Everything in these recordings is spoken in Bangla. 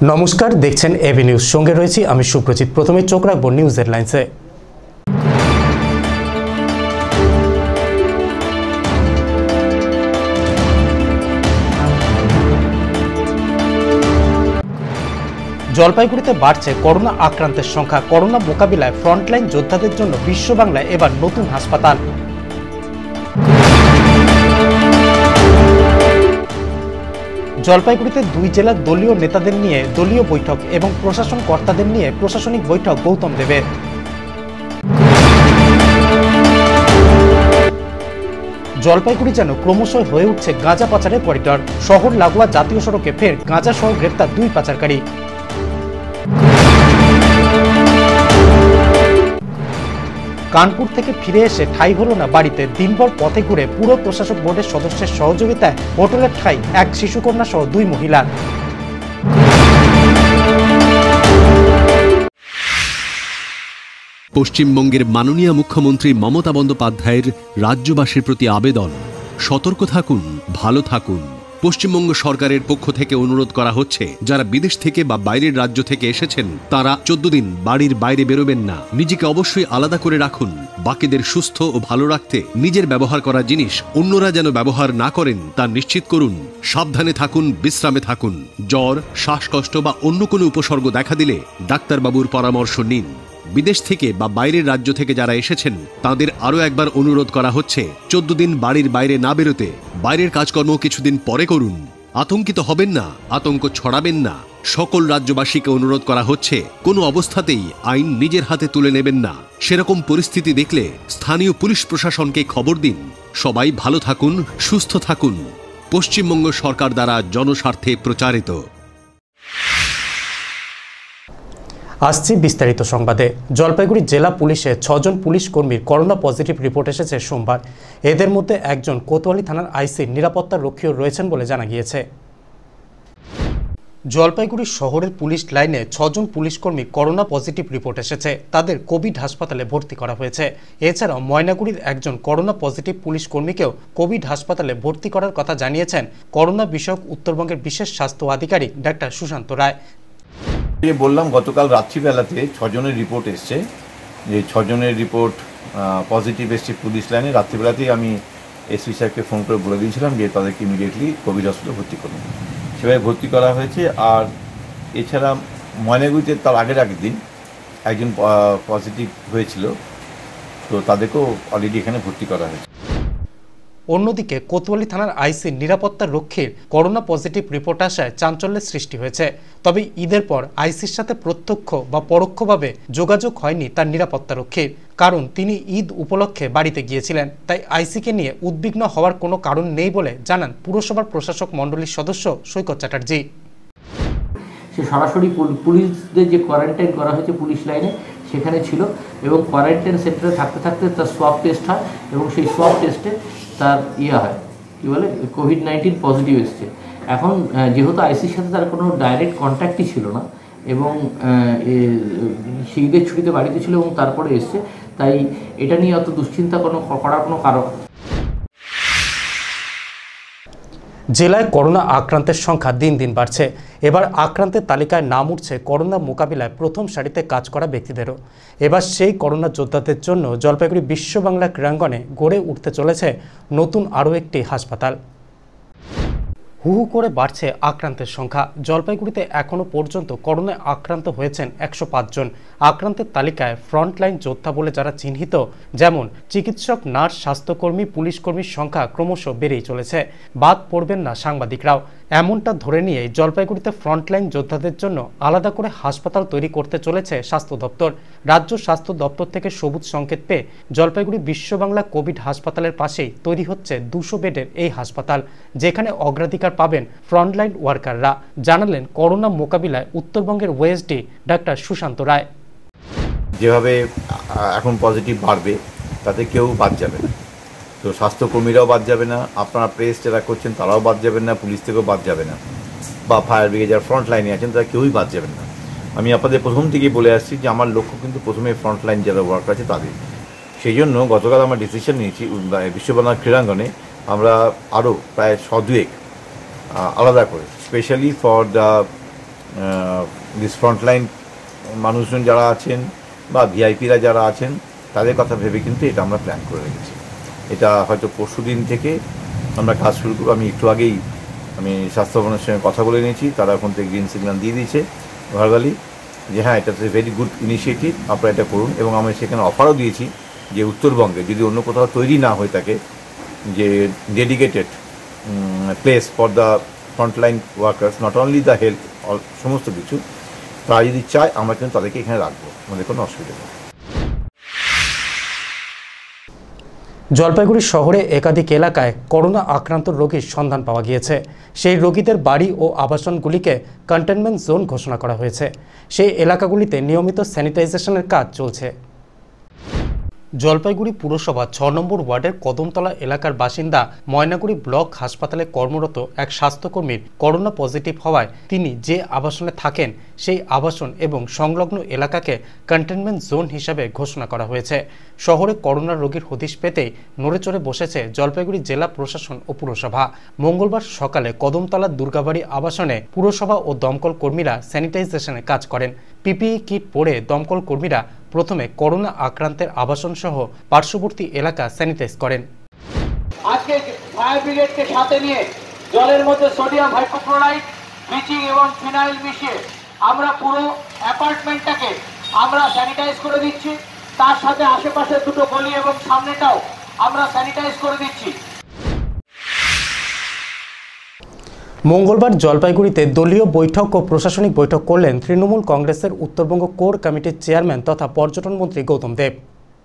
নমস্কার, দেখছেন এবি নিউজ, সঙ্গে রয়েছি আমি সুপ্রজিৎ। প্রথমে চোখ রাখবো নিউজ হেডলাইন্সে। জলপাইগুড়িতে বাড়ছে করোনা আক্রান্তের সংখ্যা। করোনা মোকাবিলায় ফ্রন্টলাইন যোদ্ধাদের জন্য বিশ্ব বাংলায় এবার নতুন হাসপাতাল। জলপাইগুড়িতে দুই জেলার দলীয় নেতাদের নিয়ে দলীয় বৈঠক এবং প্রশাসন কর্তাদের নিয়ে প্রশাসনিক বৈঠক গৌতম দেবের। জলপাইগুড়ি যেন ক্রমশই হয়ে উঠছে গাঁজা পাচারের করিডর। শহর লাগোয়া জাতীয় সড়কে ফের গাঁজা সহ গ্রেপ্তার দুই পাচারকারী। কানপুর থেকে ফিরে এসে ঠাঁই হলো না বাড়িতে। দিনভর পথে ঘুরে পুরো প্রশাসক বোর্ডের সদস্যের সহযোগিতায় হোটেলের ঠাঁই এক শিশুকন্যা সহ দুই মহিলা। পশ্চিমবঙ্গের মাননীয় মুখ্যমন্ত্রী মমতা বন্দ্যোপাধ্যায়ের রাজ্যবাসীর প্রতি আবেদন, সতর্ক থাকুন, ভালো থাকুন। পশ্চিমবঙ্গ সরকারের পক্ষ থেকে অনুরোধ করা হচ্ছে, যারা বিদেশ থেকে বা বাইরের রাজ্য থেকে এসেছেন তারা 14 দিন বাড়ির বাইরে বেরোবেন না। নিজেকে অবশ্যই আলাদা করে রাখুন। বাকিদের সুস্থ ও ভালো রাখতে নিজের ব্যবহার করা জিনিস অন্যরা যেন ব্যবহার না করেন তা নিশ্চিত করুন। সাবধানে থাকুন, বিশ্রামে থাকুন। জ্বর, শ্বাসকষ্ট বা অন্য কোনো উপসর্গ দেখা দিলে ডাক্তারবাবুর পরামর্শ নিন। বিদেশ থেকে বা বাইরের রাজ্য থেকে যারা এসেছেন তাদের আরও একবার অনুরোধ করা হচ্ছে 14 দিন বাড়ির বাইরে না বেরোতে। বাইরের কাজকর্ম কিছুদিন পরে করুন। আতঙ্কিত হবেন না, আতঙ্ক ছড়াবেন না। সকল রাজ্যবাসীকে অনুরোধ করা হচ্ছে, কোনো অবস্থাতেই আইন নিজের হাতে তুলে নেবেন না। সেরকম পরিস্থিতি দেখলে স্থানীয় পুলিশ প্রশাসনকে খবর দিন। সবাই ভালো থাকুন, সুস্থ থাকুন। পশ্চিমবঙ্গ সরকার দ্বারা জনস্বার্থে প্রচারিত। আসছি বিস্তারিত সংবাদে। জলপাইগুড়ি জেলা পুলিশে 6 জন পুলিশ কর্মীর করোনা পজিটিভ রিপোর্ট এসেছে সোমবার। এদের মধ্যে একজন কোতোয়ালি থানার আইসির নিরাপত্তা রক্ষীও রয়েছেন বলে জানা গিয়েছে। জলপাইগুড়ি শহরের পুলিশ লাইনে 6 জন পুলিশ কর্মী করোনা পজিটিভ রিপোর্ট এসেছে। তাদের কোভিড হাসপাতালে ভর্তি করা হয়েছে। এছাড়াও ময়নাগুড়ির একজন করোনা পজিটিভ পুলিশ কর্মীকেও কোভিড হাসপাতালে ভর্তি করার কথা জানিয়েছেন করোনা বিষয়ক উত্তরবঙ্গের বিশেষ স্বাস্থ্য আধিকারিক ডাক্তার সুশান্ত রায়। বললাম গতকাল রাত্রিবেলাতে 6 জনের রিপোর্ট এসছে। যে 6 জনের রিপোর্ট পজিটিভ এসছে পুলিশ লাইনে। রাত্রিবেলাতেই আমি এসপি সাহেবকে ফোন করে বলে দিয়েছিলাম যে তাদেরকে ইমিডিয়েটলি কোভিড হসপিটালে ভর্তি করুন। সেভাবে ভর্তি করা হয়েছে। আর এছাড়া ময়নাগুড়িতে তার আগের দিন একজন পজিটিভ হয়েছিল, তো তাদেরকেও অলরেডি এখানে ভর্তি করা হয়েছে। অন্যদিকে কোতোয়ালি থানার আইসির নিরাপত্তা রক্ষীর করোনা পজিটিভ রিপোর্ট আসায় চাঞ্চল্যের সৃষ্টি হয়েছে। তবে ঈদের পর আইসির সাথে প্রত্যক্ষ বা পরোক্ষভাবে যোগাযোগ হয়নি তার নিরাপত্তা রক্ষীর, কারণ তিনি ঈদ উপলক্ষে বাড়িতে গিয়েছিলেন। তাই আইসিকে নিয়ে উদ্বিগ্ন হওয়ার কোনো কারণ নেই বলে জানান পুরসভার প্রশাসক মণ্ডলীর সদস্য সৈকত চ্যাটার্জি। সে সরাসরি পুলিশদের যে কোয়ারেন্টাইন করা হয়েছে পুলিশ লাইনে সেখানে ছিল এবং কোয়ারেন্টাইন সেন্টারে থাকতে থাকতে তার সোয়াব টেস্ট হয় এবং সেই সোয়াব টেস্টে তার হয় কী বলে কোভিড-19 পজিটিভ এসছে। এখন যেহেতু আইসির সাথে তার কোনো ডাইরেক্ট কন্ট্যাক্টই ছিল না এবং সেই ঈদের ছুটিতে বাড়িতে ছিল এবং তারপরে এসছে, তাই এটা নিয়ে অত দুশ্চিন্তা করার কোনো কারণ। জেলায় করোনা আক্রান্তের সংখ্যা দিন দিন বাড়ছে। এবার আক্রান্তের তালিকায় নাম উঠছে করোনা মোকাবিলায় প্রথম সারিতে কাজ করা ব্যক্তিদেরও। এবার সেই করোনা যোদ্ধাদের জন্য জলপাইগুড়ি বিশ্ব বাংলা ক্রীড়াঙ্গনে গড়ে উঠতে চলেছে নতুন আরও একটি হাসপাতাল। হু হু করে বাড়ছে আক্রান্তের সংখ্যা। জলপাইগুড়িতে এখনও পর্যন্ত করোনায় আক্রান্ত হয়েছেন 105 জন। আক্রান্তের তালিকায় ফ্রন্টলাইন যোদ্ধা বলে যারা চিহ্নিত, যেমন চিকিৎসক, নার্স, স্বাস্থ্যকর্মী, পুলিশকর্মীর সংখ্যা ক্রমশ বেড়েই চলেছে। বাদ পড়বেন না সাংবাদিকরাও। এমনটা ধরে নিয়ে জলপাইগুড়িতে ফ্রন্টলাইন যোদ্ধাদের জন্য আলাদা করে হাসপাতাল তৈরি করতে চলেছে স্বাস্থ্য দপ্তর। রাজ্য স্বাস্থ্য দপ্তর থেকে সবুজ সংকেত পেয়ে জলপাইগুড়ি বিশ্ব বাংলা কোভিড হাসপাতালের পাশেই তৈরি হচ্ছে 200 বেডের এই হাসপাতাল, যেখানে অগ্রাধিকার পাবেন ফ্রন্টলাইন ওয়ার্কাররা, জানালেন করোনা মোকাবিলায় উত্তরবঙ্গের ওএসডি ডাক্তার সুশান্ত রায়। যেভাবে এখন পজিটিভ বাড়বে তাতে কেউ বাদ যাবে না, তো স্বাস্থ্যকর্মীরাও বাদ যাবে না, আপনারা প্রেস যারা করছেন তারাও বাদ যাবেন না, পুলিশ থেকেও বাদ যাবে না, বা ফায়ার ব্রিগেড যারা ফ্রন্ট লাইনে আছেন তারা কেউই বাদ যাবেন না। আমি আপনাদের প্রথম থেকেই বলে আসছি যে আমার লক্ষ্য কিন্তু প্রথমে ফ্রন্ট লাইন যারা ওয়ার্কার আছে তাদের। সেই জন্য গতকাল আমরা ডিসিশন নিয়েছি বিশ্ববাংলা ক্রীড়াঙ্গনে আমরা আরও প্রায় 100 আলাদা করে specially for the this frontline মানুষজন যারা আছেন বা ভিআইপিরা যারা আছেন তাদের কথা ভেবে কিন্তু এটা আমরা প্ল্যান করে রেখেছি। এটা হয়তো পরশু দিন থেকে আমরা কাজ শুরু করব। আমি একটু আগেই স্বাস্থ্য ভবনের সঙ্গে কথা বলে নিয়েছি, তারা এখন থেকে গ্রিন সিগন্যাল দিয়ে দিয়েছে ভার্বালি যে হ্যাঁ এটা ভেরি গুড ইনিশিয়েটিভ, আপনারা এটা করুন। এবং আমি সেখানে অফারও দিয়েছি যে উত্তরবঙ্গে যদি অন্য কোথাও তৈরি না হয়ে থাকে যে dedicated place for the frontline workers, not only the health, সমস্ত কিছু, তারা যদি চায় আমরা কিন্তু তাদেরকে এখানে রাখবো, আমাদের কোনো অসুবিধা নেই। জলপাইগুড়ি শহরে একাধিক এলাকায় করোনা আক্রান্ত রোগীর সন্ধান পাওয়া গিয়েছে। সেই রোগীদের বাড়ি ও আবাসনগুলিকে কন্টেনমেন্ট জোন ঘোষণা করা হয়েছে। সেই এলাকাগুলিতে নিয়মিত স্যানিটাইজেশনের কাজ চলছে। জলপাইগুড়ি পুরসভা ৬ নম্বর ওয়ার্ডের কদমতলা এলাকার বাসিন্দা ময়নাগুড়ি ব্লক হাসপাতালে কর্মরত এক স্বাস্থ্যকর্মীর করোনা পজিটিভ হওয়ায় তিনি যে আবাসনে থাকেন সেই আবাসন এবং সংলগ্ন এলাকাকে কন্টেনমেন্ট জোন হিসাবে ঘোষণা করা হয়েছে। শহরে করোনা রোগীর হদিশ পেতেই নড়েচড়ে বসেছে জলপাইগুড়ি জেলা প্রশাসন ও পুরসভা। মঙ্গলবার সকালে কদমতলার দুর্গাবাড়ি আবাসনে পুরসভা ও দমকল কর্মীরা স্যানিটাইজেশনের কাজ করেন। পিপিই কিট পরে দমকল কর্মীরা প্রথমে করোনা আক্রান্তের আবাসন সহ পার্শ্ববর্তী এলাকা স্যানিটাইজ করেন। আজকে ফায়ার ব্রিগেডকে সাথে নিয়ে জলের মধ্যে সোডিয়াম হাইপোক্লোরাইড, ব্লিচিং এবং ফিনাইল মিশিয়ে আমরা পুরো অ্যাপার্টমেন্টটাকে আমরা স্যানিটাইজ করে দিচ্ছি। তার সাথে আশেপাশে দুটো গলি এবং সামনেটাও আমরা স্যানিটাইজ করে দিচ্ছি। মঙ্গলবার জলপাইগুড়িতে দলীয় বৈঠক ও প্রশাসনিক বৈঠক করলেন তৃণমূল কংগ্রেসের উত্তরবঙ্গ কোর কমিটির চেয়ারম্যান তথা পর্যটন মন্ত্রী গৌতম দেব।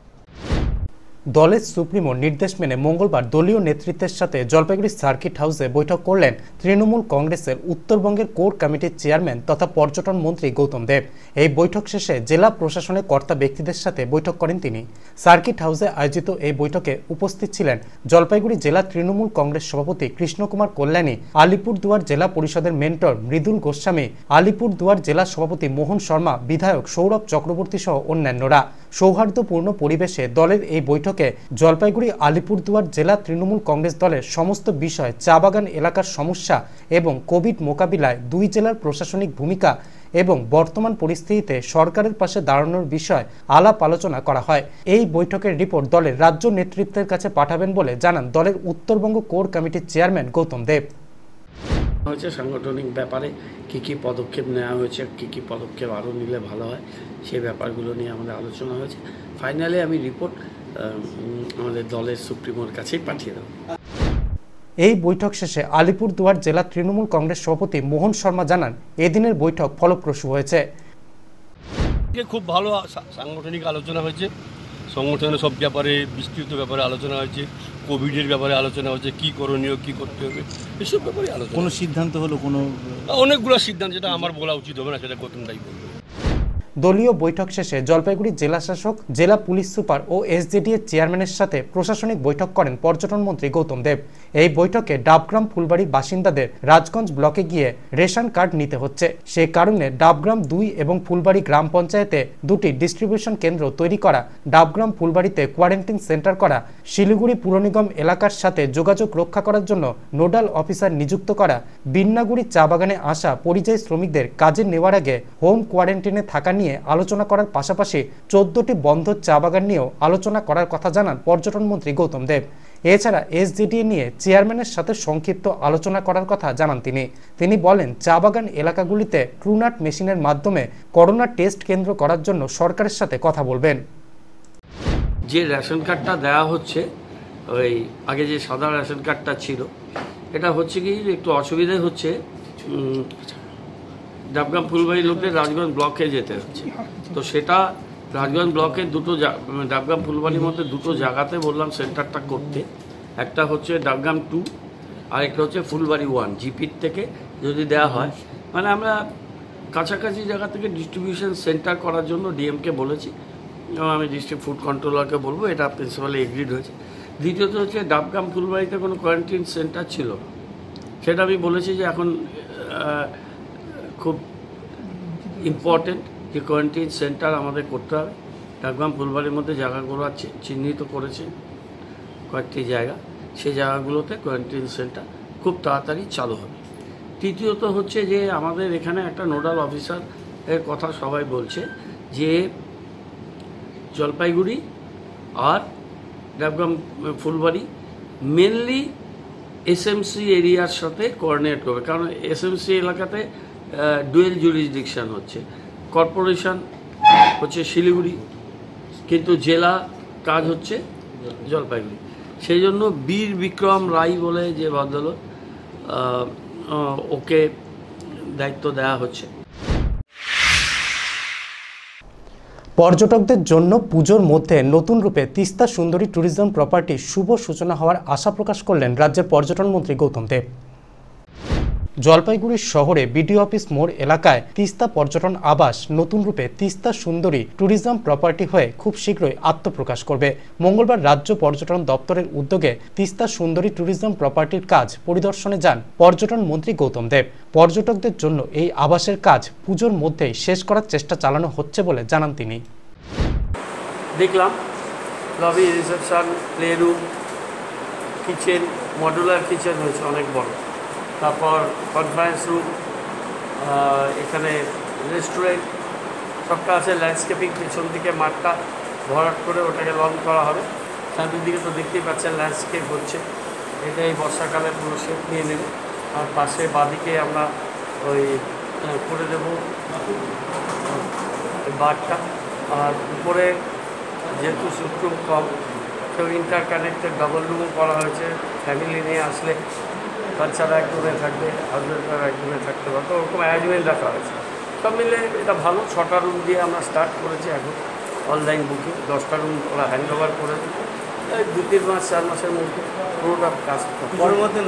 দলের সুপ্রিমোর নির্দেশ মেনে মঙ্গলবার দলীয় নেতৃত্বের সাথে জলপাইগুড়ি সার্কিট হাউসে বৈঠক করলেন তৃণমূল কংগ্রেসের উত্তরবঙ্গের কোর কমিটির চেয়ারম্যান তথা পর্যটন মন্ত্রী গৌতম দেব। এই বৈঠক শেষে জেলা প্রশাসনের কর্তা ব্যক্তিদের সাথে বৈঠক করেন তিনি। সার্কিট হাউসে আয়োজিত এই বৈঠকে উপস্থিত ছিলেন জলপাইগুড়ি জেলা তৃণমূল কংগ্রেস সভাপতি কৃষ্ণকুমার কল্যাণী, আলিপুরদুয়ার জেলা পরিষদের মেন্টর মৃদুল গোস্বামী, আলিপুরদুয়ার জেলা সভাপতি মোহন শর্মা, বিধায়ক সৌরভ চক্রবর্তী সহ অন্যান্যরা। সৌহার্দ্যপূর্ণ পরিবেশে দলের এই বৈঠকে জলপাইগুড়ি আলিপুরদুয়ার জেলা তৃণমূল কংগ্রেস দলের সমস্ত বিষয়, চা বাগান এলাকার সমস্যা এবং কোভিড মোকাবিলায় দুই জেলার প্রশাসনিক ভূমিকা এবং বর্তমান পরিস্থিতিতে সরকারের পাশে দাঁড়ানোর বিষয় আলাপ আলোচনা করা হয়। এই বৈঠকের রিপোর্ট দলের রাজ্য নেতৃত্বের কাছে পাঠাবেন বলে জানান দলের উত্তরবঙ্গ কোর কমিটির চেয়ারম্যান গৌতম দেব। হয়েছে সাংগঠনিক ব্যাপারে কি কি পদক্ষেপ নেওয়া হয়েছে, কি কি পদক্ষেপ আরও নিলে ভালো হয়, সেই ব্যাপারগুলো নিয়ে আমাদের আলোচনা হয়েছে। ফাইনালি আমি রিপোর্ট আমাদের দলের সুপ্রিমোর কাছেই পাঠিয়ে দেব। এই বৈঠক শেষে আলিপুরদুয়ার জেলা তৃণমূল কংগ্রেস সভাপতি মোহন শর্মা জানান এদিনের বৈঠক ফলপ্রসূ হয়েছে। খুব ভালো সাংগঠনিক আলোচনা হয়েছে, সংগঠনের সব ব্যাপারে বিস্তৃত ব্যাপারে আলোচনা হয়েছে, কোভিডের ব্যাপারে আলোচনা হয়েছে, কি করণীয়, কি করতে হবে, এসব ব্যাপারে আলোচনা। কোনো সিদ্ধান্ত হলো? অনেকগুলো সিদ্ধান্ত, যেটা আমার বলা উচিত হবে না, সেটা গৌতমদাই বলবে। দলীয় বৈঠক শেষে জলপাইগুড়ি জেলা শাসক, জেলা পুলিশ সুপার ও এসডিডিএ চেয়ারম্যানের সাথে প্রশাসনিক বৈঠক করেন পর্যটন মন্ত্রী গৌতম দেব। এই বৈঠকে ডাবগ্রাম ফুলবাড়ি বাসিন্দাদের রাজগঞ্জ ব্লকে গিয়ে রেশন কার্ড নিতে হচ্ছে। সে কারণে ডাবগ্রাম 2 এবং ফুলবাড়ি গ্রাম পঞ্চায়েতে দুটি ডিস্ট্রিবিউশন কেন্দ্র তৈরি করা, ডাবগ্রাম ফুলবাড়িতে কোয়ারেন্টাইন সেন্টার করা, শিলিগুড়ি পুর নিগম এলাকার সাথে যোগাযোগ রক্ষা করার জন্য নোডাল অফিসার নিযুক্ত করা, বিন্নাগুড়ি চা বাগানে আসা পরিযায়ী শ্রমিকদের কাজে নেওয়ার আগে হোম কোয়ারেন্টাইনে থাকা নিয়ে আলোচনা করার পাশাপাশি 14টি বন্ধ চা বাগান নিয়েও আলোচনা করার কথা জানান পর্যটন মন্ত্রী গৌতম দেব। এছাড়া এসডিডিএ নিয়ে চেয়ারম্যানের সাথে সংক্ষিপ্ত আলোচনা করার কথা জানান তিনি বলেন চা বাগান এলাকাগুলিতে ট্রুনাট মেশিনের মাধ্যমে করোনা টেস্ট কেন্দ্র করার জন্য সরকারের সাথে কথা বলবেন। যে রেশন কার্ডটা দেওয়া হচ্ছে, ওই আগে যে সাদা রেশন কার্ডটা ছিল, এটা হচ্ছে কি একটু অসুবিধা হচ্ছে, ডাবগ্রাম ফুলবাড়ি লোকদের রাজগঞ্জ ব্লকে যেতে হচ্ছে। তো সেটা রাজগঞ্জ ব্লকের ডাবগ্রাম ফুলবাড়ির মধ্যে দুটো জায়গাতে বললাম সেন্টারটা করতে। একটা হচ্ছে ডাবগ্রাম 2 আর একটা হচ্ছে ফুলবাড়ি 1। জিপির থেকে যদি দেওয়া হয়, মানে আমরা কাছাকাছি জায়গা থেকে ডিস্ট্রিবিউশন সেন্টার করার জন্য ডিএমকে বলেছি এবং আমি ডিস্ট্রিক্ট ফুড কন্ট্রোলারকে বলবো, এটা প্রিন্সিপালি এগ্রিড হয়েছে। দ্বিতীয়ত হচ্ছে ডাবগ্রাম ফুলবাড়িতে কোনো কোয়ারেন্টাইন সেন্টার ছিল, সেটা আমি বলেছি যে এখন খুব ইম্পর্টেন্ট যে কোয়ারেন্টাইন সেন্টার আমাদের করতে হবে। ডাবগ্রাম ফুলবাড়ির মধ্যে জায়গাগুলো চিহ্নিত করেছে কয়েকটি জায়গা, সেই জায়গাগুলোতে কোয়ারেন্টাইন সেন্টার খুব তাড়াতাড়ি চালু হবে। তৃতীয়ত হচ্ছে যে আমাদের এখানে একটা নোডাল অফিসার এর কথা সবাই বলছে যে জলপাইগুড়ি আর ডাবগ্রাম ফুলবাড়ি মেনলি এসএমসি এরিয়ার সাথে কোঅর্ডিনেট করবে, কারণ এসএমসি এলাকাতে ডুয়েল জুরিসডিকশন হচ্ছে, কর্পোরেশন হচ্ছে শিলিগুড়ি, কিন্তু জেলা কাজ হচ্ছে জলপাইগুড়ি। সেই জন্য বীর বিক্রম রায় বলে যে ভদ্রলোক, ওকে দায়িত্ব দেওয়া হচ্ছে। পর্যটকদের জন্য পুজোর মধ্যে নতুন রূপে তিস্তা সুন্দরী ট্যুরিজম প্রপার্টি শুভ সূচনা হওয়ার আশা প্রকাশ করলেন রাজ্যের পর্যটন মন্ত্রী গৌতম দেব। জলপাইগুড়ি শহরে বিডিও অফিস মোড় এলাকায় তিস্তা পর্যটন আবাস নতুন রূপে তিস্তা সুন্দরী ট্যুরিজম প্রপার্টি হয়ে খুব শীঘ্রই আত্মপ্রকাশ করবে। মঙ্গলবার রাজ্য পর্যটন দপ্তরের উদ্যোগে তিস্তা সুন্দরী ট্যুরিজম প্রপার্টির কাজ পরিদর্শনে যান পর্যটন মন্ত্রী গৌতম দেব। পর্যটকদের জন্য এই আবাসের কাজ পুজোর মধ্যেই শেষ করার চেষ্টা চালানো হচ্ছে বলে জানান তিনি। দেখলাম lobby, reception, play room, kitchen, modular kitchen হয়েছে অনেক বড়, তারপর কনফারেন্স রুম, এখানে রেস্টুরেন্ট, সবটা আছে। ল্যান্ডস্কেপিং, পিছন দিকে মাঠটা ভরাট করে ওটাকে লন করা হবে। সামনের দিকে তো দেখতেই পাচ্ছেন ল্যান্ডস্কেপ হচ্ছে, এটা এই বর্ষাকালে পুরো শেপ নিয়ে নেবে। আর পাশে বাদিকে আমরা ওই করে দেবো বারটা, আর উপরে যেহেতু সুটরুম কম, তো ইন্টার কানেক্টেড ডাবল রুমও করা হয়েছে। ফ্যামিলি নিয়ে আসলে বাচ্চারা এক রুমে থাকবে, হাজব্যান্ডরা এক রুমে থাকতে পারবে, ওরকম অ্যারেঞ্জমেন্ট রাখা হয়েছে। সব মিলে এটা ভালো। 6টা রুম দিয়ে আমরা স্টার্ট করেছি, এখন অনলাইন বুকিং। 10টা রুম ওরা হ্যান্ড ওভার করে দেবে। 2-3 মাস 4 মাসের মধ্যে পুরোটা কাজ মধ্যে।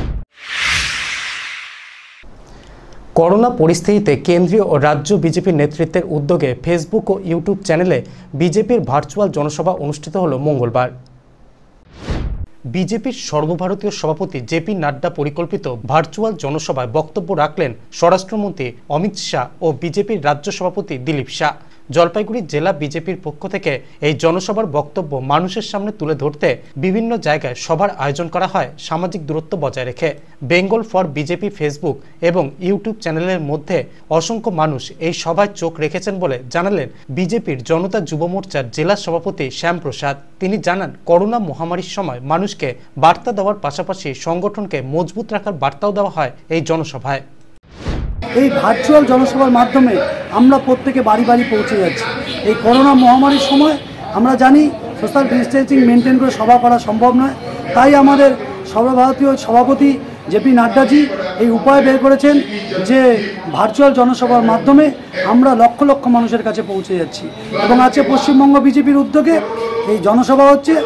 করোনা পরিস্থিতিতে কেন্দ্রীয় ও রাজ্য বিজেপির নেতৃত্বের উদ্যোগে ফেসবুক ও ইউটিউব চ্যানেলে বিজেপির ভার্চুয়াল জনসভা অনুষ্ঠিত হল মঙ্গলবার। বিজেপির সর্বভারতীয় সভাপতি জেপি নাড্ডা পরিকল্পিত ভার্চুয়াল জনসভায় বক্তব্য রাখলেন স্বরাষ্ট্রমন্ত্রী অমিত শাহ ও বিজেপির রাজ্য সভাপতি দিলীপ শাহ। জলপাইগুড়ি জেলা বিজেপির পক্ষ থেকে এই জনসভার বক্তব্য মানুষের সামনে তুলে ধরতে বিভিন্ন জায়গায় সভার আয়োজন করা হয় সামাজিক দূরত্ব বজায় রেখে। বেঙ্গল ফর বিজেপি ফেসবুক এবং ইউটিউব চ্যানেলের মধ্যে অসংখ্য মানুষ এই সভায় চোখ রেখেছেন বলে জানালেন বিজেপির জনতা যুব মোর্চার জেলা সভাপতি শ্যামপ্রসাদ। তিনি জানান, করোনা মহামারীর সময় মানুষকে বার্তা দেওয়ার পাশাপাশি সংগঠনকে মজবুত রাখার বার্তাও দেওয়া হয় এই জনসভায়। এই ভার্চুয়াল জনসভার মাধ্যমে আমরা প্রত্যেকে বাড়ি বাড়ি পৌঁছে যাচ্ছি। এই করোনা মহামারীর সময় আমরা জানি সোশ্যাল ডিস্টেন্সিং মেনটেন করে সভা করা সম্ভব নয়, তাই আমাদের সর্বভারতীয় সভাপতি জেপি নাড্ডাজি এই উপায় বের করেছেন যে ভার্চুয়াল জনসভার মাধ্যমে আমরা লক্ষ লক্ষ মানুষের কাছে পৌঁছে যাচ্ছি। এবং আজকে পশ্চিমবঙ্গ বিজেপির উদ্যোগে এই জনসভা হচ্ছে।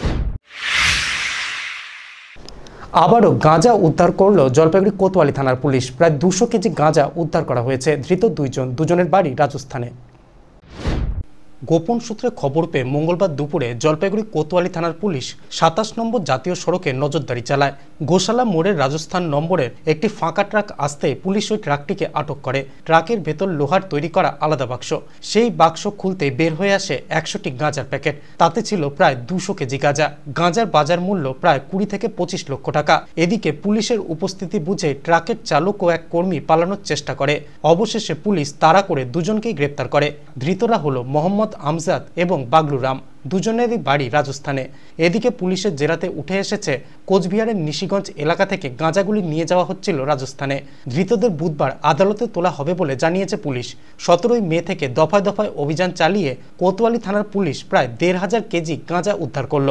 আবারও গাঁজা উদ্ধার করল জলপাইগুড়ি কোতোয়ালি থানার পুলিশ। প্রায় 200 কেজি গাঁজা উদ্ধার করা হয়েছে। ধৃত দুজনের বাড়ি রাজস্থানে। গোপন সূত্রে খবর পেয়ে মঙ্গলবার দুপুরে জলপাইগুড়ি কোতোয়ালি থানার পুলিশ 27 নম্বর জাতীয় সড়কে নজরদারি চালায়। গোশালা মোড়ের রাজস্থান নম্বরের একটি ফাঁকা ট্রাক আসতে পুলিশ ওই ট্রাকটিকে আটক করে। ট্রাকের ভেতর লোহার তৈরি করা আলাদা বাক্স, সেই বাক্স খুলতে বের হয়ে আসে 100টি গাঁজার প্যাকেট। তাতে ছিল প্রায় 200 কেজি গাঁজা। গাঁজার বাজার মূল্য প্রায় 20 থেকে 25 লক্ষ টাকা। এদিকে পুলিশের উপস্থিতি বুঝে ট্রাকের চালক ও এক কর্মী পালানোর চেষ্টা করে। অবশেষে পুলিশ তাড়া করে দুজনকেই গ্রেপ্তার করে। ধৃতরা হলো মোহাম্মদ আমজাদ এবং বাগলু রাম, দুজনেরই বাড়ি রাজস্থানে। এদিকে পুলিশের জেরাতে উঠে এসেছে কোচবিহারের নিশিগঞ্জ এলাকা থেকে গাঁজাগুলি নিয়ে যাওয়া হচ্ছিল রাজস্থানে। ধৃতদের বুধবার আদালতে তোলা হবে বলে জানিয়েছে পুলিশ। 17 মে থেকে দফায় দফায় অভিযান চালিয়ে কোতোয়ালি থানার পুলিশ প্রায় 1,500 কেজি গাঁজা উদ্ধার করল।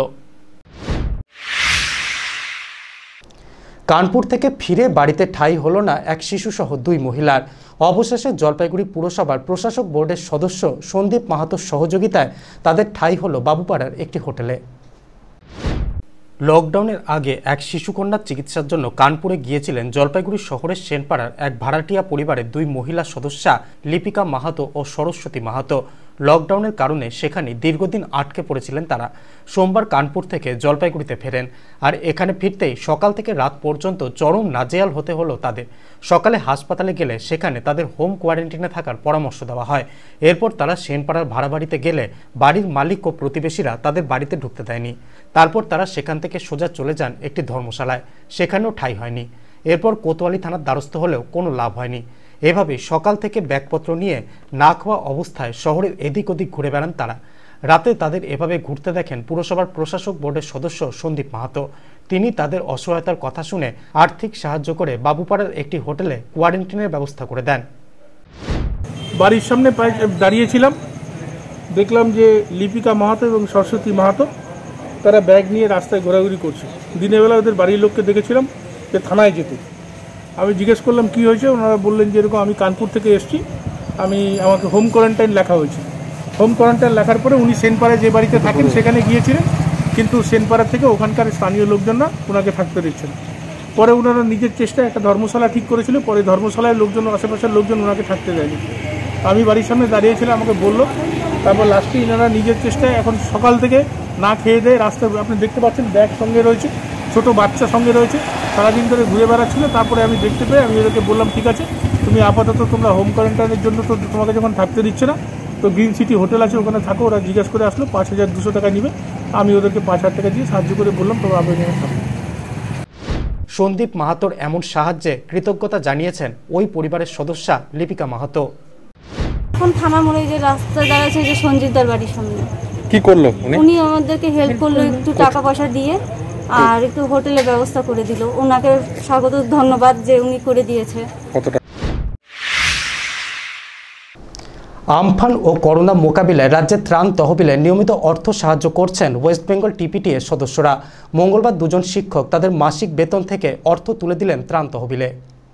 কানপুর থেকে ফিরে বাড়িতে ঠাঁই হলো না এক শিশুসহ 2 মহিলার। অবশেষে জলপাইগুড়ি পুরসভার প্রশাসক বোর্ডের সদস্য সন্দীপ মাহাতোর সহযোগিতায় তাদের ঠাঁই হলো বাবুপাড়ার একটি হোটেলে। লকডাউনের আগে এক শিশুকন্যার চিকিৎসার জন্য কানপুরে গিয়েছিলেন জলপাইগুড়ি শহরের সেনপাড়ার এক ভাড়াটিয়া পরিবারের 2 মহিলা সদস্যা লিপিকা মাহাতো ও সরস্বতী মাহাতো। লকডাউনের কারণে সেখানে দীর্ঘদিন আটকে পড়েছিলেন তারা। সোমবার কানপুর থেকে জলপাইগুড়িতে ফেরেন, আর এখানে ফিরতেই সকাল থেকে রাত পর্যন্ত চরম নাজেহাল হতে হলো তাদের। সকালে হাসপাতালে গেলে সেখানে তাদের হোম কোয়ারেন্টাইনে থাকার পরামর্শ দেওয়া হয়। এরপর তারা সেনপাড়ার ভাড়া বাড়িতে গেলে বাড়ির মালিক ও প্রতিবেশীরা তাদের বাড়িতে ঢুকতে দেয়নি। তারপর তারা সেখান থেকে সোজা চলে যান একটি ধর্মশালায়, সেখানেও ঠাঁই হয়নি। এরপর কোতোয়ালি থানার দ্বারস্থ হলেও কোনো লাভ হয়নি। এভাবে সকাল থেকে ব্যাগপত্র নিয়ে না খাওয়া অবস্থায় শহরের এদিক ওদিক ঘুরে বেড়ান তারা। রাতে তাদের এভাবে ঘুরতে দেখেন পুরসভার প্রশাসক বোর্ডের সদস্য সন্দীপ মাহাতো। তিনি তাদের অসহায়তার কথা শুনে আর্থিক সাহায্য করে বাবুপাড়ার একটি হোটেলে কোয়ারেন্টাইনের ব্যবস্থা করে দেন। বাড়ির সামনে দাঁড়িয়েছিলাম, দেখলাম যে লিপিকা মাহাতো এবং সরস্বতী মাহাতো তারা ব্যাগ নিয়ে রাস্তায় ঘোরাঘুরি করছে। দিনের বেলা ওদের বাড়ির লোককে দেখেছিলাম যে থানায় যেতে। আমি জিজ্ঞেস করলাম কি হয়েছে, ওনারা বললেন যে এরকম আমি কানপুর থেকে এসেছি, আমাকে হোম কোয়ারেন্টাইন লেখা হয়েছে। হোম কোয়ারেন্টাইন লেখার পরে উনি সেনপাড়ায় যে বাড়িতে থাকেন সেখানে গিয়েছিলেন, কিন্তু সেনপাড়া থেকে ওখানকার স্থানীয় লোকজনরা ওনাকে থাকতে দিচ্ছেন। পরে ওনারা নিজের চেষ্টায় একটা ধর্মশালা ঠিক করেছিল, পরে ধর্মশালায় লোকজন, আশেপাশের লোকজন ওনাকে থাকতে দেয়নি। আমি বাড়ির সামনে দাঁড়িয়েছিলাম, আমাকে বললো। তারপর লাস্টে এনারা নিজের চেষ্টায় এখন সকাল থেকে না খেয়ে দেয় রাস্তায়, আপনি দেখতে পাচ্ছেন ব্যাগ সঙ্গে রয়েছে, ছোট বাচ্চা সঙ্গে রয়েছে, সারাদিন ধরে ঘুরে বেড়াচ্ছিল। তারপরে আমি দেখতে পেয়ে আমি ওদেরকে বললাম ঠিক আছে তুমি আপাতত তোমরা হোম কোয়ারেন্টাইনের জন্য তো তোমাকে যখন থাকতে দিচ্ছে না, তো গ্রিন সিটি হোটেল আছে ওখানে থাকো। ওরা জিজ্ঞাসা করে আসলো 5200 টাকা নিবে, আমি ওদেরকে 5000 টাকা দিয়ে সাহায্য করে বললাম তোমরা আবেদন থাকো। সন্দীপ মাহাতোর এমন সাহায্যে কৃতজ্ঞতা জানিয়েছেন ওই পরিবারের সদস্যা লিপিকা মাহাতো। এখন থানার মোড়ে যে রাস্তা দাঁড়াচ্ছে যে সঞ্জিতদার বাড়ির সামনে, কি করলো উনি আমাদেরকে হেল্প করলো, একটু টাকা পয়সা দিয়ে আর একটু হোটেলের ব্যবস্থা করে দিল। ওনাকে স্বাগত ধন্যবাদ যে উনি করে দিয়েছে। আমফান ও করোনা মোকাবিলায় রাজ্যের ত্রাণ তহবিলে নিয়মিত অর্থ সাহায্য করছেন ওয়েস্ট বেঙ্গল টিপিটিএর সদস্যরা। মঙ্গলবার দুজন শিক্ষক তাদের মাসিক বেতন থেকে অর্থ তুলে দিলেন ত্রাণ তহবিলে।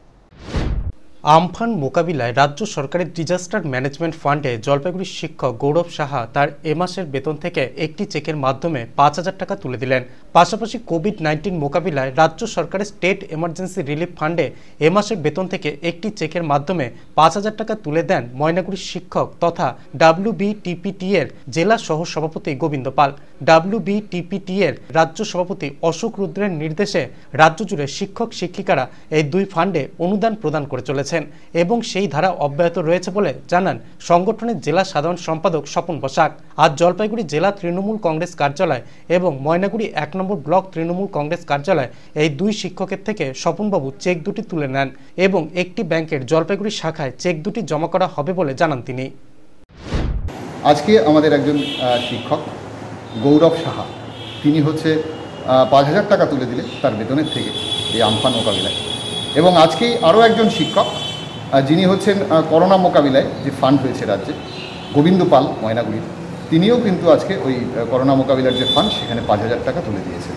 আমফান মোকাবিলায় রাজ্য সরকারের ডিজাস্টার ম্যানেজমেন্ট ফান্ডে জলপাইগুড়ির শিক্ষক গৌরব সাহা তার এ মাসের বেতন থেকে একটি চেকের মাধ্যমে 5000 টাকা তুলে দিলেন। পাশাপাশি কোভিড-19 মোকাবিলায় রাজ্য সরকারের স্টেট এমার্জেন্সি রিলিফ ফান্ডে এ মাসের বেতন থেকে একটি চেকের মাধ্যমে 5000 টাকা তুলে দেন ময়নাগুড়ির শিক্ষক তথা WBTPT এর জেলা সহ সভাপতি গোবিন্দ পাল। WBTPT এর রাজ্য সভাপতি অশোক রুদ্রের নির্দেশে রাজ্য জুড়ে শিক্ষক শিক্ষিকারা এই দুই ফান্ডে অনুদান প্রদান করে চলেছে এবং সেই ধারা অব্যাহত রয়েছে বলে জানান সংগঠনের জেলা সাধারণ সম্পাদক স্বপন বসাক। আজ জলপাইগুড়ি জেলা তৃণমূল কংগ্রেস কার্যালয় এবং ময়নাগুড়ি 1 নম্বর ব্লক তৃণমূল কংগ্রেস কার্যালয় এই দুই শিক্ষকের থেকে স্বপনবাবু চেক দুটি তুলে নেন এবং একটি ব্যাংকের জলপাইগুড়ি শাখায় চেক দুটি জমা করা হবে বলে জানান তিনি। আজকে আমাদের একজন শিক্ষক গৌরব সাহা, তিনি হচ্ছে 5000 টাকা তুলে দিলে তার বেতনের থেকে এই আমফান মোকাবিলায়। এবং আজকেই আরও একজন শিক্ষক যিনি হচ্ছেন করোনা মোকাবিলায় যে ফান্ড হয়েছে রাজ্যে, গোবিন্দ পাল ময়নাগুড়ির, তিনিও কিন্তু আজকে ওই করোনা মোকাবিলার যে ফান্ড সেখানে 5000 টাকা তুলে দিয়েছেন।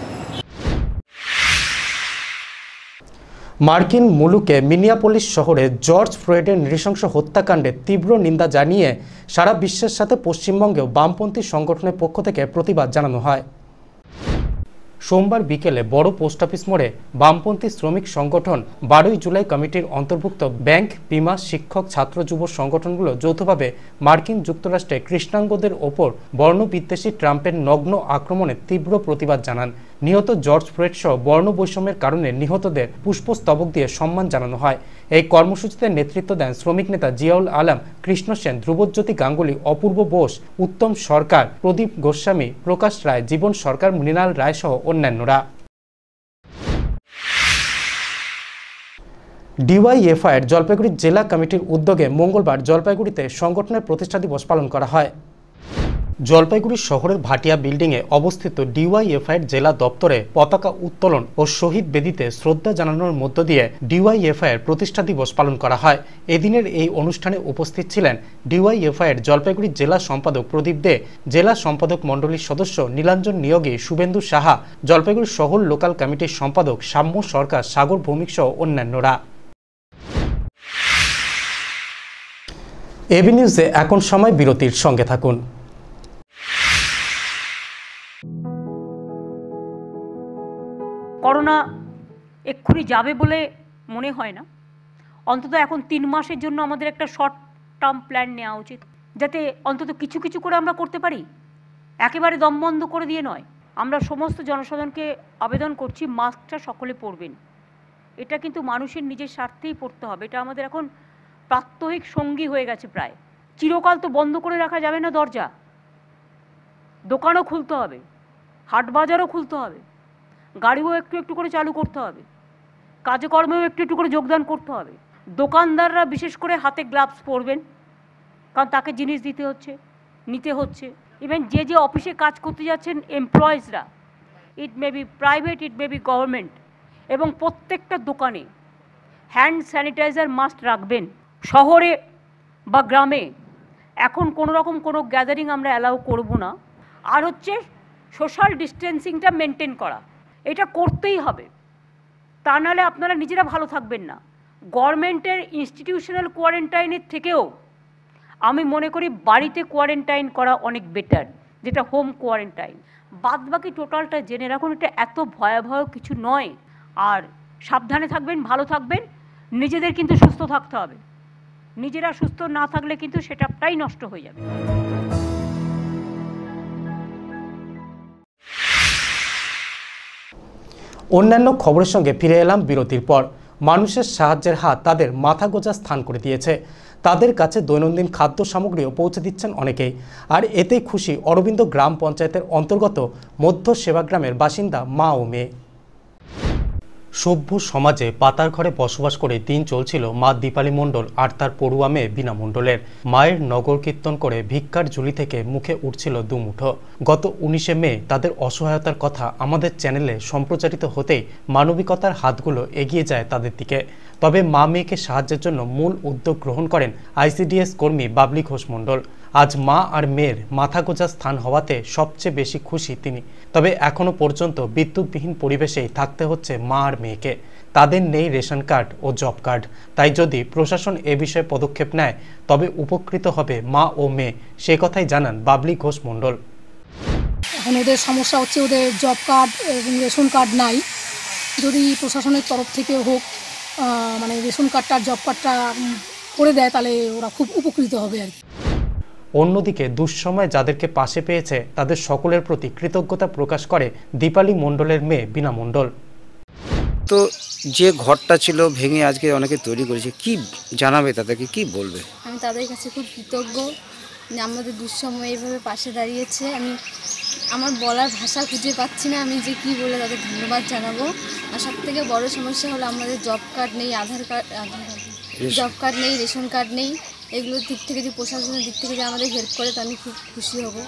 মার্কিন মুলুকে মিনিয়াপোলিস শহরে জর্জ ফ্লয়েডের নৃশংস হত্যাকাণ্ডে তীব্র নিন্দা জানিয়ে সারা বিশ্বের সাথে পশ্চিমবঙ্গেও বামপন্থী সংগঠনের পক্ষ থেকে প্রতিবাদ জানানো হয়। সোমবার বিকেলে বড় পোস্ট অফিস মোড়ে বামপন্থী শ্রমিক সংগঠন 12ই জুলাই কমিটির অন্তর্ভুক্ত ব্যাংক, বিমা, শিক্ষক, ছাত্র, যুব সংগঠনগুলো যৌথভাবে মার্কিন যুক্তরাষ্ট্রে কৃষ্ণাঙ্গদের ওপর বর্ণবিদ্বেষী ট্রাম্পের নগ্ন আক্রমণে তীব্র প্রতিবাদ জানান। নিহত জর্জ ফ্লয়েড সহ বর্ণ বৈষম্যের কারণে নিহতদের পুষ্পস্তবক দিয়ে সম্মান জানানো হয়। এই কর্মসূচিতে নেতৃত্ব দেন শ্রমিক নেতা জিয়াউল আলম, কৃষ্ণ সেন, ধ্রুবজ্যোতি গাঙ্গুলি, অপূর্ব বোস, উত্তম সরকার, প্রদীপ গোস্বামী, প্রকাশ রায়, জীবন সরকার, মৃণাল রায় সহ অন্যান্যরা। ডিওয়াইএফআইয়ের জলপাইগুড়ি জেলা কমিটির উদ্যোগে মঙ্গলবার জলপাইগুড়িতে সংগঠনের প্রতিষ্ঠা দিবস পালন করা হয়। জলপাইগুড়ি শহরের ভাটিয়া বিল্ডিংয়ে অবস্থিত ডিওয়াইএফআইয়ের জেলা দপ্তরে পতাকা উত্তোলন ও শহীদ বেদিতে শ্রদ্ধা জানানোর মধ্য দিয়ে ডিওয়াইএফআইয়ের প্রতিষ্ঠা দিবস পালন করা হয়। এদিনের এই অনুষ্ঠানে উপস্থিত ছিলেন ডিওয়াইএফআইয়ের জলপাইগুড়ি জেলা সম্পাদক প্রদীপ দে, জেলা সম্পাদক মণ্ডলীর সদস্য নীলাঞ্জন নিয়োগী, শুভেন্দু সাহা, জলপাইগুড়ি শহর লোকাল কমিটির সম্পাদক সাম্য সরকার, সাগর ভৌমিক সহ অন্যান্যরা। এবি নিউজে এখন সময় বিরতির, সঙ্গে থাকুন। করোনা এক্ষুনি যাবে বলে মনে হয় না। অন্তত এখন 3 মাসের জন্য আমাদের একটা শর্ট টার্ম প্ল্যান নেওয়া উচিত, যাতে অন্তত কিছু কিছু করে আমরা করতে পারি, একেবারে দম বন্ধ করে দিয়ে নয়। আমরা সমস্ত জনসাধারণকে আবেদন করছি, মাস্কটা সকলে পরবেন। এটা কিন্তু মানুষের নিজের স্বার্থেই পড়তে হবে। এটা আমাদের এখন প্রাত্যহিক সঙ্গী হয়ে গেছে প্রায়। চিরকাল তো বন্ধ করে রাখা যাবে না দরজা, দোকানও খুলতে হবে, হাট বাজারও খুলতে হবে, গাড়িও একটু একটু করে চালু করতে হবে। কাজকর্মেও একটু একটু করে যোগদান করতে হবে। দোকানদাররা বিশেষ করে হাতে গ্লাভস পরবেন, কারণ তাকে জিনিস নিতে হচ্ছে। ইভেন যে অফিসে কাজ করতে যাচ্ছেন এমপ্লয়িজরা, it may be private, it may be government, এবং প্রত্যেকটা দোকানে হ্যান্ড স্যানিটাইজার মাস্ট রাখবেন। শহরে বা গ্রামে এখন কোনো রকম কোনো গ্যাদারিং আমরা অ্যালাউ করব না। আর হচ্ছে সোশ্যাল ডিস্টেন্সিংটা মেনটেন করা, এটা করতেই হবে, তা নাহলে আপনারা নিজেরা ভালো থাকবেন না। গভর্নমেন্টের ইনস্টিটিউশনাল কোয়ারেন্টাইনের থেকেও আমি মনে করি বাড়িতে কোয়ারেন্টাইন করা অনেক বেটার, যেটা হোম কোয়ারেন্টাইন। বাদ বাকি টোটালটা জেনে রাখুন, এটা এত ভয়াবহ কিছু নয়। আর সাবধানে থাকবেন, ভালো থাকবেন, নিজেদের কিন্তু সুস্থ থাকতে হবে। নিজেরা সুস্থ না থাকলে কিন্তু সেটাটাই নষ্ট হয়ে যাবে। অন্যান্য খবরের সঙ্গে ফিরে এলাম বিরতির পর। মানুষের সাহায্যের হাত তাদের মাথা গোঁজা স্থান করে দিয়েছে। তাদের কাছে দৈনন্দিন খাদ্য সামগ্রীও পৌঁছে দিচ্ছেন অনেকেই। আর এতেই খুশি অরবিন্দ গ্রাম পঞ্চায়েতের অন্তর্গত মধ্য সেবাগ্রামের বাসিন্দা মা ও মেয়ে। সভ্য সমাজে পাতার ঘরে বসবাস করে দিন চলছিল মা দীপালি মণ্ডল আর তার পড়ুয়া মেয়ে বীণা মণ্ডলের। মায়ের নগর কীর্তন করে ভিক্ষার ঝুলি থেকে মুখে উঠছিল দুমুঠো। গত 19শে মে তাদের অসহায়তার কথা আমাদের চ্যানেলে সম্প্রচারিত হতেই মানবিকতার হাতগুলো এগিয়ে যায় তাদের দিকে। তবে মা মেয়েকে সাহায্যের জন্য মূল উদ্যোগ গ্রহণ করেন আইসিডিএস কর্মী বাবলি ঘোষ মণ্ডল। আজ মা আর মেয়ের মাথা গোঁজা স্থান হওয়াতে সবচেয়ে বেশি খুশি তিনি। তবে এখনও পর্যন্ত বিদ্যুৎবিহীন পরিবেশেই থাকতে হচ্ছে মা আর মেয়েকে। তাদের নেই রেশন কার্ড ও জব কার্ড। তাই যদি প্রশাসন এ বিষয়ে পদক্ষেপ নেয় তবে উপকৃত হবে মা ও মেয়ে, সে কথাই জানান বাবলি ঘোষ মণ্ডল। এখন ওদের সমস্যা হচ্ছে, ওদের জব কার্ড এবং রেশন কার্ড নাই। যদি প্রশাসনের তরফ থেকে হোক, মানে রেশন কার্ডটা জব কার্ডটা করে দেয়, তাহলে ওরা খুব উপকৃত হবে আর কি। অন্যদিকে দুঃসময়ে যাদেরকে পাশে পেয়েছে তাদের সকলের প্রতি কৃতজ্ঞতা প্রকাশ করে দীপালি মণ্ডলের মেয়ে বীণা মণ্ডল। তো যে ঘরটা ছিল ভেঙে আজকে অনেকে তৈরি করেছে, কি জানাবে তাদেরকে, কি বলবে? আমি তাদের কাছে খুব কৃতজ্ঞ, আমাদের দুঃসময়ে এইভাবে পাশে দাঁড়িয়েছে। আমার বলার ভাষা খুঁজে পাচ্ছি না, আমি যে কি বলে তাদের ধন্যবাদ জানাবো। আর সব থেকে বড় সমস্যা হলো আমাদের জব কার্ড নেই, জব কার্ড নেই, রেশন কার্ড নেই। এগুলোর দিক থেকে যে প্রশাসনের দিক থেকে যে আমাদের হেল্প করে, তা আমি খুব খুশি হব।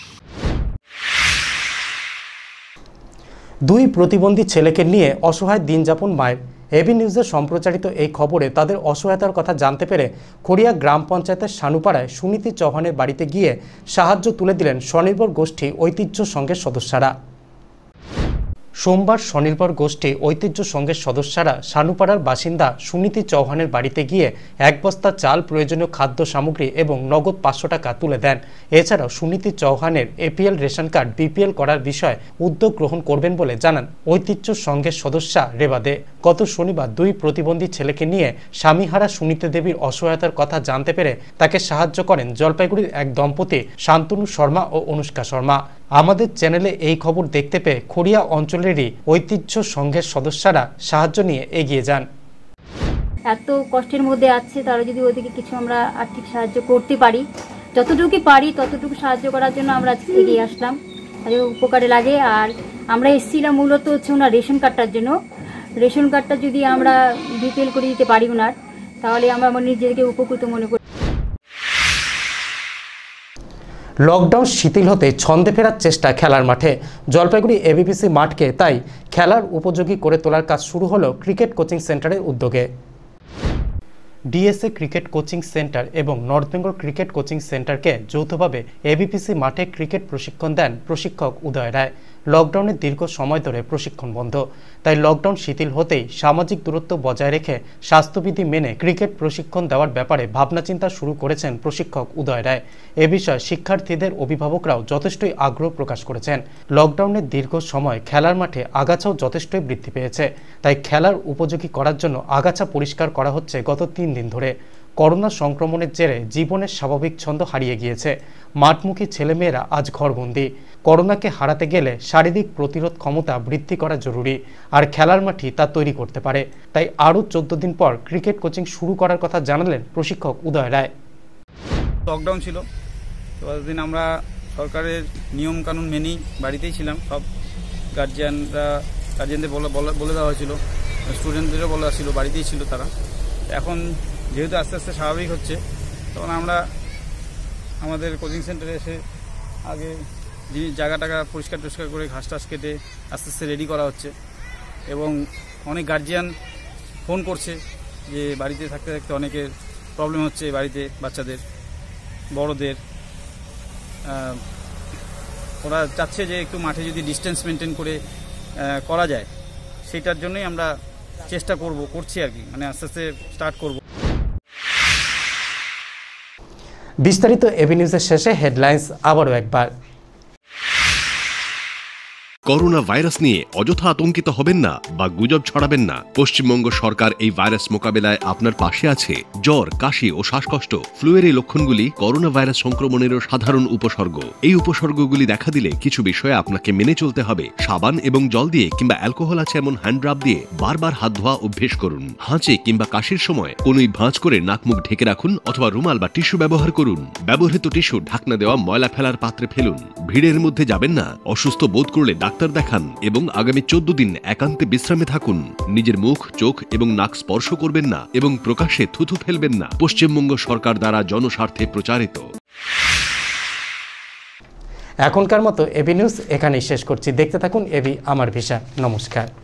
দুই প্রতিবন্ধী ছেলেকে নিয়ে অসহায় দিন যাপন মায়ের। এবি নিউজের সম্প্রচারিত এই খবরে তাদের অসহায়তার কথা জানতে পেরে খড়িয়া গ্রাম পঞ্চায়েতের সানুপাড়ায় সুনীতি চৌহানের বাড়িতে গিয়ে সাহায্য তুলে দিলেন স্বনির্ভর গোষ্ঠী ঐতিহ্য সংঘের সদস্যরা। সোমবার স্বনির্ভর গোষ্ঠী ঐতিহ্য সংঘের সদস্যরা সানুপাড়ার বাসিন্দা সুনীতি চৌহানের বাড়িতে গিয়ে 1 বস্তা চাল, প্রয়োজনীয় খাদ্য সামগ্রী এবং নগদ 500 টাকা তুলে দেন। এছাড়াও সুনীতি চৌহানের এপিএল রেশন কার্ড বিপিএল করার বিষয়ে উদ্যোগ গ্রহণ করবেন বলে জানান ঐতিহ্য সংঘের সদস্যা রেবা দে। গত শনিবার দুই প্রতিবন্ধী ছেলেকে নিয়ে স্বামীহারা সুনীতি দেবীর অসহায়তার কথা জানতে পেরে তাকে সাহায্য করেন জলপাইগুড়ির এক দম্পতি শান্তনু শর্মা ও অনুষ্কা শর্মা। আমাদের চ্যানেলে এই খবর দেখতে পেয়ে খড়িয়া অঞ্চলেরই ঐতিহ্য সংঘের সদস্যরা সাহায্য নিয়ে এগিয়ে যান। এত কষ্টের মধ্যে আছে, তারা যদি ওদিকে কিছু আমরা আর্থিক সাহায্য করতে পারি, যতটুকু পারি ততটুকু সাহায্য করার জন্য আমরা এগিয়ে আসলাম, তাদের উপকারে লাগে। আর আমরা এসেছিলাম মূলত হচ্ছে ওনার রেশন কার্ডটার জন্য। রেশন কার্ডটা যদি আমরা বিপিএল করে দিতে পারি ওনার, তাহলে আমরা আমার নিজেদেরকে উপকৃত মনে করি। লকডাউন শিথিল হতে ছন্দে ফেরার চেষ্টা খেলার মাঠে। জলপাইগুড়ি এবিপিসি মাঠকে তাই খেলার উপযোগী করে তোলার কাজ শুরু হলো ক্রিকেট কোচিং সেন্টারের উদ্যোগে। ডিএসএ ক্রিকেট কোচিং সেন্টার এবং নর্থ বেঙ্গল ক্রিকেট কোচিং সেন্টারকে যৌথভাবে এবিপিসি মাঠে ক্রিকেট প্রশিক্ষণ দেন প্রশিক্ষক উদয় রায়। লকডাউনের দীর্ঘ সময় ধরে প্রশিক্ষণ বন্ধ, তাই লকডাউন শিথিল হতেই সামাজিক দূরত্ব বজায় রেখে স্বাস্থ্যবিধি মেনে ক্রিকেট প্রশিক্ষণ দেওয়ার ব্যাপারে ভাবনাচিন্তা শুরু করেছেন প্রশিক্ষক উদয় রায়। এ বিষয়ে শিক্ষার্থীদের অভিভাবকরাও যথেষ্টই আগ্রহ প্রকাশ করেছেন। লকডাউনের দীর্ঘ সময় খেলার মাঠে আগাছাও যথেষ্টই বৃদ্ধি পেয়েছে, তাই খেলার উপযোগী করার জন্য আগাছা পরিষ্কার করা হচ্ছে গত 3 দিন ধরে। করোনা সংক্রমণের জেরে জীবনের স্বাভাবিক ছন্দ হারিয়ে গিয়েছে। মাঠমুখী ছেলেমেয়েরা আজ ঘরবন্দি। করোনাকে হারাতে গেলে শারীরিক প্রতিরোধ ক্ষমতা বৃদ্ধি করা জরুরি, আর খেলার মাঠই তা তৈরি করতে পারে। তাই আরও 14 দিন পর ক্রিকেট কোচিং শুরু করার কথা জানালেন প্রশিক্ষক উদয় রায়। লকডাউন ছিল, ততদিন আমরা সরকারের নিয়ম কানুন মেনেই বাড়িতেই ছিলাম। সব গার্জিয়ানদের বলে দেওয়া হয়েছিল স্টুডেন্টদেরও বলা ছিল, বাড়িতেই ছিল তারা। এখন যেহেতু আস্তে আস্তে স্বাভাবিক হচ্ছে, তখন আমরা আমাদের কোচিং সেন্টারে এসে আগে জায়গা টাকা পরিষ্কার টরিষ্কার করে ঘাস টাস কেটে আস্তে আস্তে রেডি করা হচ্ছে। এবং অনেক গার্জিয়ান ফোন করছে যে বাড়িতে থাকতে থাকতে অনেকের প্রবলেম হচ্ছে, বাড়িতে বাচ্চাদের, বড়দের। ওরা চাচ্ছে যে একটু মাঠে যদি ডিস্টেন্স মেনটেন করে করা যায়, সেটার জন্যই আমরা চেষ্টা করছি আর কি, মানে আস্তে আস্তে স্টার্ট করব। বিস্তারিত এবি নিউজের শেষে হেডলাইন্স আবারও একবার। করোনা ভাইরাস নিয়ে অযথা আতঙ্কিত হবেন না বা গুজব ছড়াবেন না। পশ্চিমবঙ্গ সরকার এই ভাইরাস মোকাবেলায় আপনার পাশে আছে। জ্বর, কাশি ও শ্বাসকষ্ট, ফ্লুয়ের এই লক্ষণগুলি করোনা ভাইরাস সংক্রমণেরও সাধারণ উপসর্গ। এই উপসর্গগুলি দেখা দিলে কিছু বিষয়ে আপনাকে মেনে চলতে হবে। সাবান এবং জল দিয়ে কিংবা অ্যালকোহল আছে এমন হ্যান্ড রাব দিয়ে বারবার হাত ধোয়া অভ্যেস করুন। হাঁচে কিংবা কাশির সময় কোনোই ভাঁজ করে নাক মুখ ঢেকে রাখুন অথবা রুমাল বা টিস্যু ব্যবহার করুন। ব্যবহৃত টিস্যু ঢাকনা দেওয়া ময়লা ফেলার পাত্রে ফেলুন। ভিড়ের মধ্যে যাবেন না। অসুস্থ বোধ করলে ডাক্তার দেখান এবং আগামী 14 দিন একান্তে বিশ্রামে থাকুন। নিজের মুখ, চোখ এবং নাক স্পর্শ করবেন না এবং প্রকাশ্যে থুথু ফেলবেন না। পশ্চিমবঙ্গ সরকার দ্বারা জনস্বার্থে প্রচারিত। এখনকার মতো এবি নিউজ এখানেই শেষ করছি। দেখতে থাকুন এবি আমার ভিসা। নমস্কার।